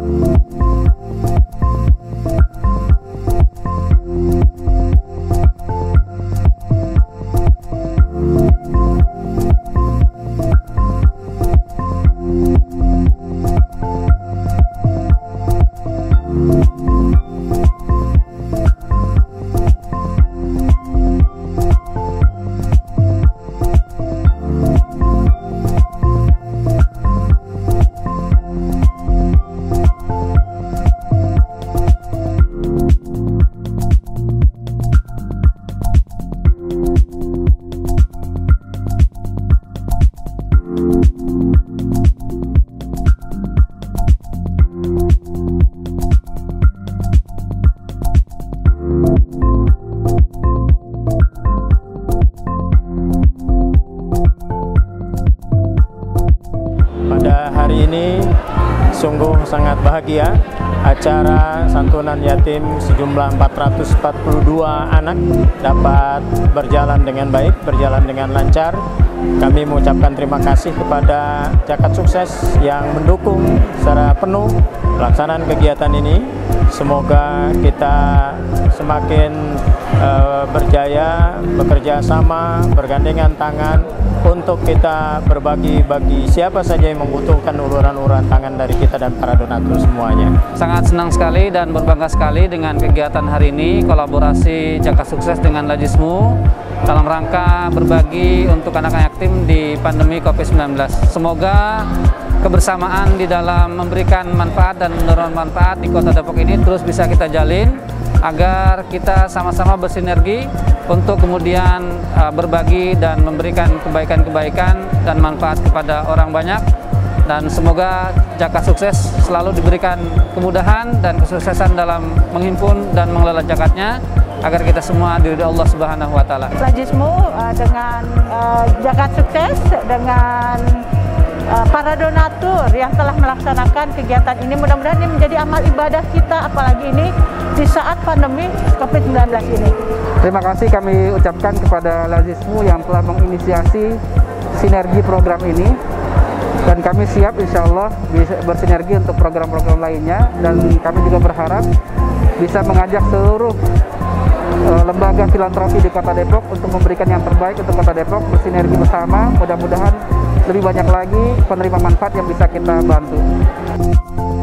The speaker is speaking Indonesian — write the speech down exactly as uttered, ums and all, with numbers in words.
Sungguh sangat bahagia, acara santunan yatim sejumlah empat ratus empat puluh dua anak dapat berjalan dengan baik, berjalan dengan lancar. Kami mengucapkan terima kasih kepada Zakat Sukses yang mendukung secara penuh pelaksanaan kegiatan ini. Semoga kita semakin uh, berjaya, bekerja sama, bergandengan tangan untuk kita berbagi bagi siapa saja yang membutuhkan uluran-uluran tangan dari kita dan para donatur semuanya. Sangat senang sekali dan berbangga sekali dengan kegiatan hari ini, kolaborasi Zakat Sukses dengan Lajismu dalam rangka berbagi untuk anak-anak yatim di pandemi COVID sembilan belas. Semoga kebersamaan di dalam memberikan manfaat dan mendorong manfaat di Kota Depok ini terus bisa kita jalin, agar kita sama-sama bersinergi untuk kemudian uh, berbagi dan memberikan kebaikan-kebaikan dan manfaat kepada orang banyak. Dan semoga Zakat Sukses selalu diberikan kemudahan dan kesuksesan dalam menghimpun dan mengelola zakatnya, agar kita semua diridhoi Allah Subhanahu wa taala. Lajismu uh, dengan uh, Zakat Sukses, dengan uh, para donatur yang telah melaksanakan kegiatan ini, mudah-mudahan ini menjadi amal ibadah kita, apalagi ini di saat pandemi COVID sembilan belas ini. Terima kasih kami ucapkan kepada Lajismu yang telah menginisiasi sinergi program ini, dan kami siap insya Allah bisa bersinergi untuk program-program lainnya, dan kami juga berharap bisa mengajak seluruh uh, lembaga filantropi di Kota Depok untuk memberikan yang terbaik untuk Kota Depok, bersinergi bersama, mudah-mudahan lebih banyak lagi penerima manfaat yang bisa kita bantu.